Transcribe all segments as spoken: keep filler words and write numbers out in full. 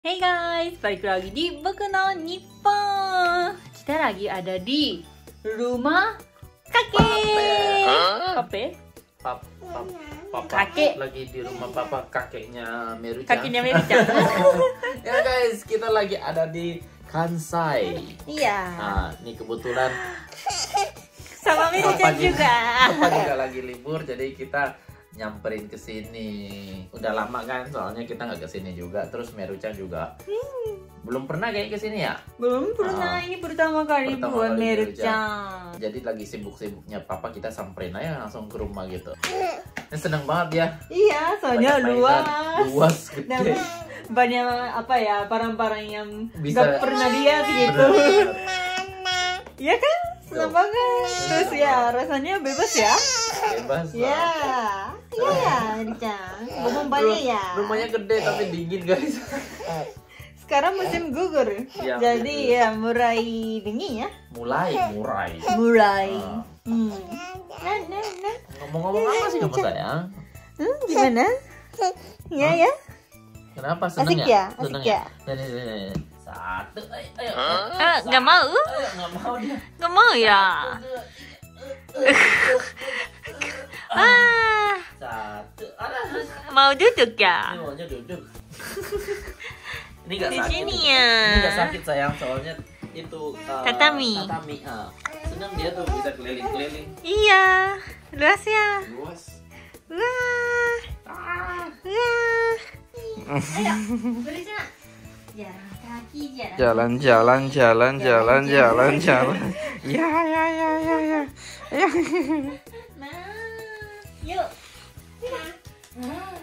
Hey guys, balik lagi di Boku no Nippon. Kita lagi ada di rumah kakek. Kape? Pap, pap, papa Kakek. lagi di rumah papa kakeknya Meruchan. Kakeknya Meruchan. Ya guys, kita lagi ada di Kansai. Iya. Nah, ini kebetulan Sama Meruchan juga. Papa juga lagi libur, jadi kita nyamperin ke sini. Udah lama kan, soalnya kita nggak ke sini juga. Terus Meruchan juga hmm. belum pernah kayak ke sini ya? Belum pernah, Ah. ini pertama kali Pertama buat kali Meruchan. Jadi lagi sibuk-sibuknya papa, kita samperin aja langsung ke rumah gitu. Ini seneng banget ya. Iya, soalnya Banyak luas. mainan, luas Dan gede. banyak apa ya, barang-barang yang Bisa- nggak pernah lihat gitu. Bener-bener. Iya kan? Senang Tuh. banget. Terus ya, rasanya bebas ya. Bebas Ya, lah. iya ya, Meruchan. Ngomong banyak ya. Rumahnya gede tapi dingin guys. Sekarang musim gugur, Ya, jadi betul. ya mulai dingin ya. Mulai murai. Mulai. Ah. Hmm. Nah, nah, nah. Ngomong-ngomong apa sih kamu sayang? Hmm, gimana? Ya ya. Kenapa seneng Asik ya? Asik Seneng ya? Sini, sini, sini. Satu, ayo, ayo. Ah, nggak mau? Ayo, nggak mau dia. Nggak mau ya. Ah, Satu, alah. mau duduk Ini ya? maunya duduk. Ini nggak Di sakit. sini ini. ya. Ini nggak sakit sayang, soalnya itu uh, Tatami. Tatami. Ah. Senang dia tuh bisa keliling-keliling. Iya, luas ya. Luas. Wah, Ah. wah. Ayo, Meruchan. Jalan kaki, Jalan jalan jalan jalan jalan jalan. Ya ya ya ya ya. Ya. Nah, yuk. Nah.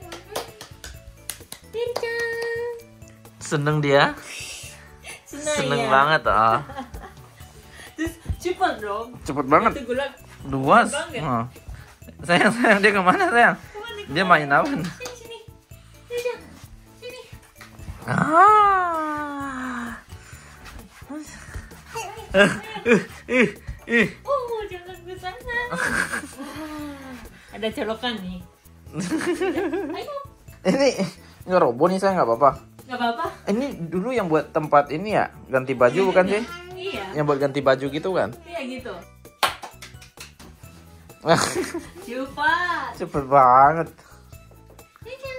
Meruchan. Seneng dia? Senang, Seneng ya? banget ah. Terus cepat dong. Cepet banget. Itu gulak. Luas. banget. Ah. Sayang sayang dia kemana sayang? Kemana, Dia kemana? main apa? Sini, sini. Meruchan. Sini. Ah. Eh, eh, eh, eh. Oh, jangan ke sana. Ada colokan nih. Ayo. Ini nggak roboh nih saya nggak apa-apa. Gak apa-apa. Ini dulu yang buat tempat ini ya ganti baju bukan sih? Iya. Yang buat ganti baju gitu kan? Iya gitu. Cepat. Cepet banget. Meruchan.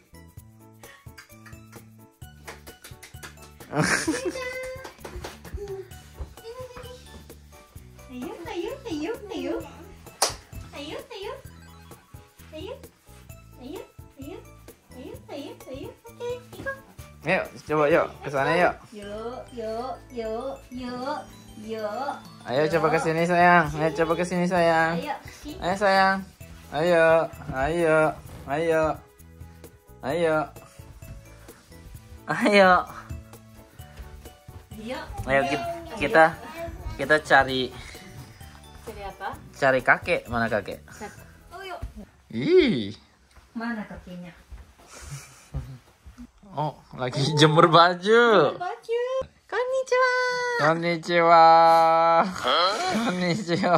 Ayo, ayo, ayo, ayo. Ayo, ayo. Ayo. Ayo, ayo. Ayo, ayo, ayo. Oke, ikut. Yuk coba yuk ke sana yuk. Yuk, yuk, yuk, yuk, yuk. Ayo coba ke sini sayang. Ayo coba ke sini sayang. Ayo, sini. Ayo sayang. Ayo, ayo, ayo. Ayo. Ayo. Ayo. Ayo kita kita, kita cari Cari apa? cari kakek. Mana kakek? Oh, yuk. Ih. Mana kakinya? Oh, lagi jemur baju. Baju. Konnichiwa. Konnichiwa. Konnichiwa.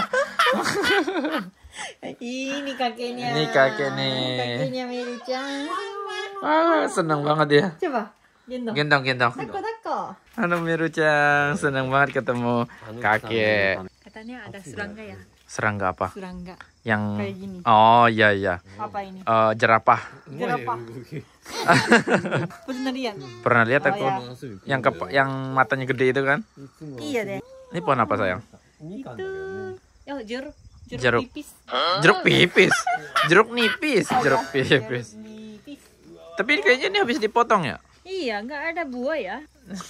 Ini kakeknya. Ini kakek nih. Kakeknya Meruchan. Ah, senang banget dia. Coba, gendong. Gendong, gendong. Dako, dako. Halo Meruchan, senang banget ketemu kakek. Katanya ada serangga ya? Serangga apa? Serangga. Yang Kayak gini. Oh iya iya. Apa ini? Eh, jerapah. Jerapah. Pernah lihat? Pernah lihat Oh, aku ya. yang kepa- yang matanya gede itu kan? Iya deh. Ini pohon apa sayang? Itu. Oh, jeruk. Jeruk, Jeruk. pipis. Jeruk pipis. Jeruk nipis, jeruk pipis. Jeruk nipis. Tapi kayaknya ini habis dipotong ya? Iya, nggak ada buah ya.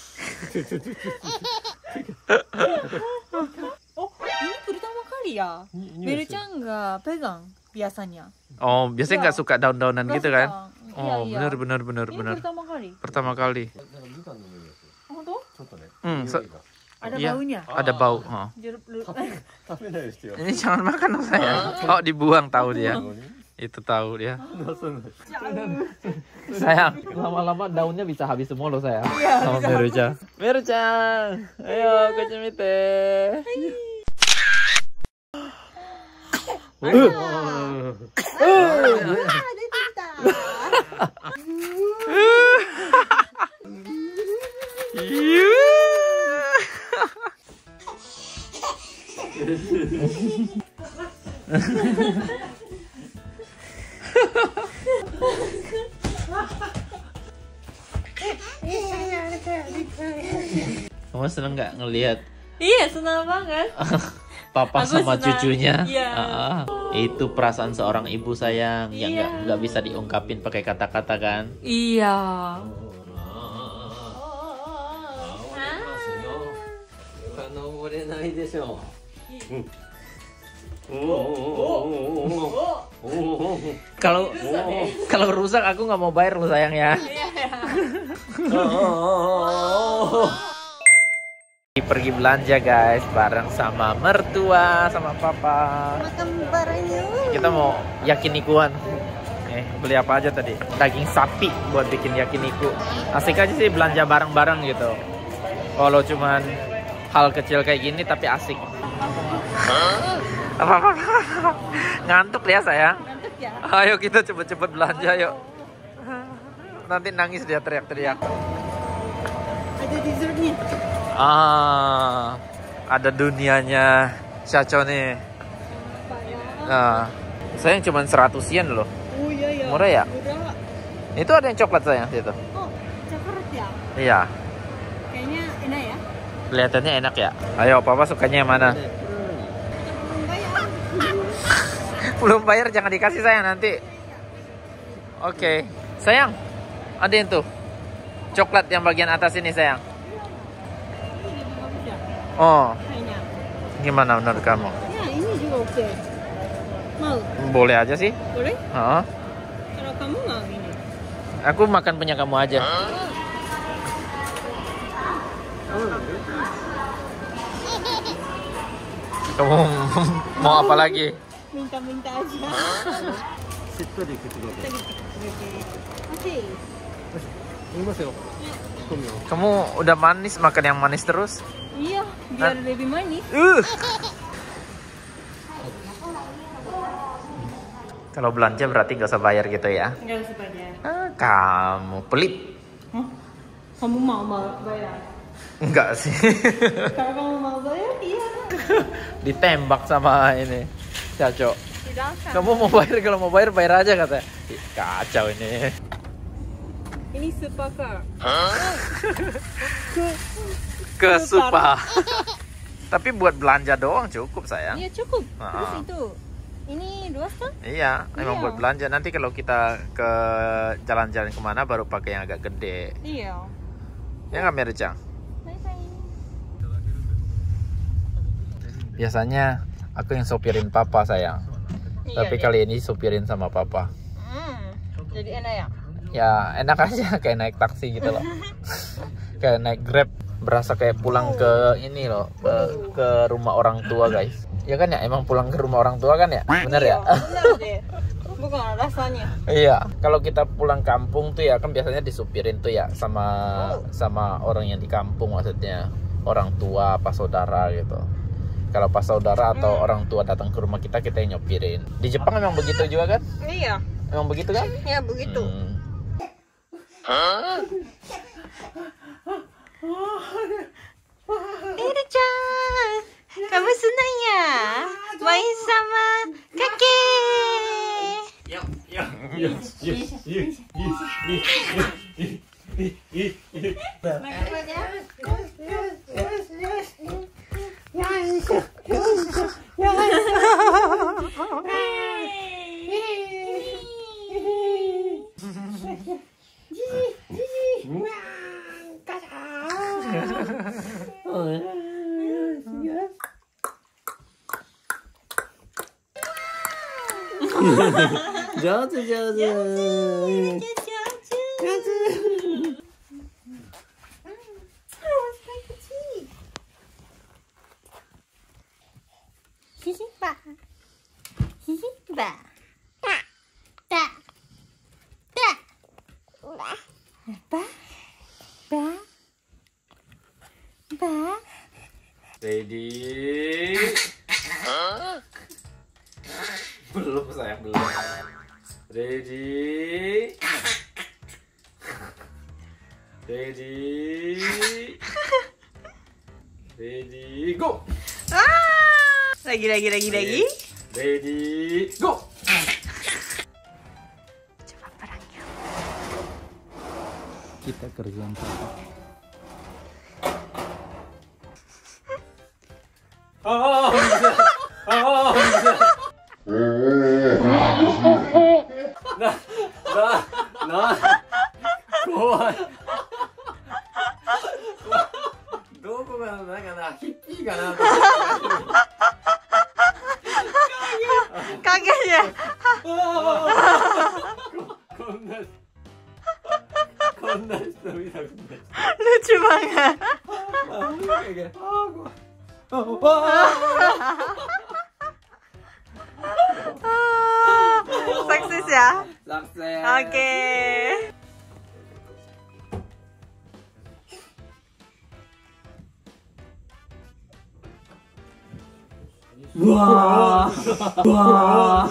Oh, ini pertama kali ya? Meruchan nggak pegang biasanya. Oh, biasanya nggak suka daun-daunan Nggak gitu kan? suka. Iya, Oh, iya. benar benar benar Ini benar. pertama kali. Pertama kali. Oh, tuh? Hmm, se- Ada iya, baunya. ada bau. Oh. Jeruk lu. Ini jangan makan dong sayang. Oh, dibuang tahu dia. Itu tahu dia. Sayang, lama-lama daunnya bisa habis semua loh sayang. Sama Meruchan. Meruchan, ayo kecemite. Uh. Ah, dia cinta. Kamu seneng nggak ngelihat Iya, senang banget. papa Aku sama senang. cucunya? Iya. Ah, ah. Itu perasaan seorang ibu sayang yang Iya. nggak nggak bisa diungkapin pakai kata-kata kan? Iya. Kalau kalau rusak aku nggak mau bayar lo sayang ya. Pergi belanja guys bareng sama mertua sama papa. Makan barengnya. Kita mau yakinikuan. Eh, beli apa aja tadi? Daging sapi buat bikin yakiniku. Asik aja sih belanja bareng-bareng gitu. Kalau cuman hal kecil kayak gini tapi asik. Ngantuk ya sayang? Mantap ya. Ayo kita cepet-cepet belanja yuk. Nanti nangis dia teriak-teriak. Ada dessertnya. Ah, ada dunianya Syaco nih. Nah, sayang cuma seratus yen loh. Oh iya ya. Murah ya? Murah. Itu ada yang coklat sayang situ. Oh, coklat ya. Iya, Kayaknya enak ya. kelihatannya enak ya. Ayo, papa sukanya yang mana? Belum bayar. Belum bayar jangan dikasih sayang nanti. Oke, sayang. Ada yang tuh. Coklat yang bagian atas ini sayang. Ini lebih bagus ya. Oh, Kayaknya. gimana menurut kamu? Ya, ini juga oke. Mau? Boleh aja sih. Boleh? Oh, Kalau kamu mau ini. aku makan punya kamu aja. Kamu mau apa lagi? Minta-minta aja. Oke. Kamu udah manis makan yang manis terus? Iya, biar lebih manis. Uh. Kalau belanja berarti nggak usah bayar gitu ya? Enggak usah bayar. Ah, kamu pelit? Hah? Kamu mau mau bayar? Enggak sih. Kalau kamu mau bayar, iya. Ditembak sama ini Caco. Silakan. Kamu mau bayar, kalau mau bayar bayar aja katanya. Ih, kacau ini. Ini supercar. Ke Supa. Tapi buat belanja doang cukup sayang. Iya cukup. Ah. Terus itu, ini luas kan? Iya, emang Iya. buat belanja. Nanti kalau kita ke jalan-jalan kemana baru pakai yang agak gede. Iya. Ya nggak Mericang? Bye bye. Biasanya aku yang sopirin papa sayang. Iya, Tapi iya. kali ini sopirin sama papa. Hmm, jadi enak ya? Ya enak aja kayak naik taksi gitu loh. Kayak naik Grab, berasa kayak pulang ke ini loh, ke, ke rumah orang tua guys. Ya kan ya, emang pulang ke rumah orang tua kan ya? Bener ya? Benar deh. Bukan rasanya. Iya, kalau kita pulang kampung tuh ya kan biasanya disupirin tuh ya sama sama orang yang di kampung, maksudnya orang tua, pas saudara gitu. Kalau pas saudara atau orang tua datang ke rumah kita, kita yang nyopirin. Di Jepang emang begitu juga kan? Iya. Emang begitu kan? Ya begitu. Hmm. Eri-chan, kamu senang ya main sama kakek? Yuk, yuk, yuk, yuk, yuk, yuk, yuk. Jauh, jauh, jauh. Sisi ba, sisi ba, ta, ta, ta, ba, ba, ba, ba. Ready? Belum sayang, belum. Ready? Ready? Ready? Go! Lagi, lagi, lagi, lagi. Ready, go! Coba perangnya. Kita kerjaan apa? Oh, bisa. Oh, bisa. Nah, nah, nah.怖い。どこがなんかな、ヒッピーかなと思って。 Kaget ya? Lucu banget. Sukses ya? Sukses. Oke. Wah, wah.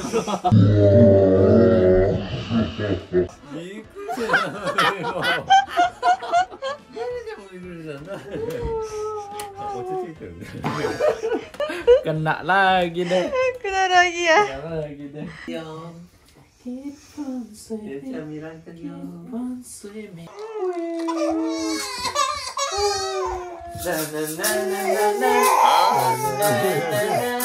Kena lagi deh. Kena lagi ya. Kena lagi deh. Keep on swimming. Na na na na na na. Na na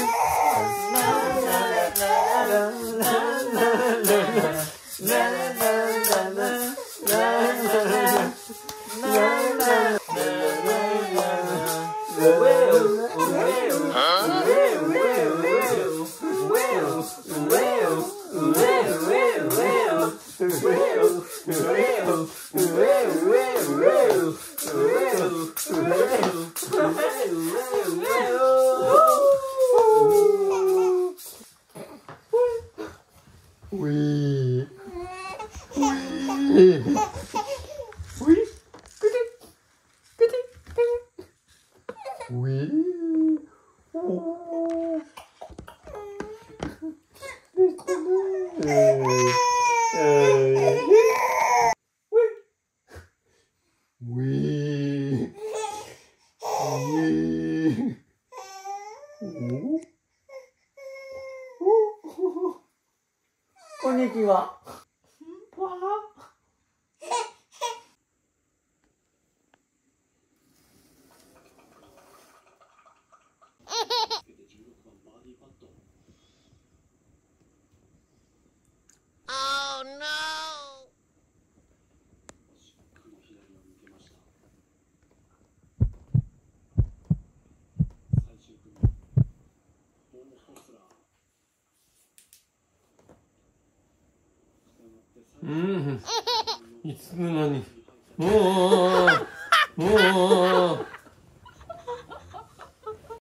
Wih. Wih. Wih. Gede. Gede. Wih. Wih. Wih. Konnichiwa. Wah. Oh no. 음, 이つの間に。もう、もう。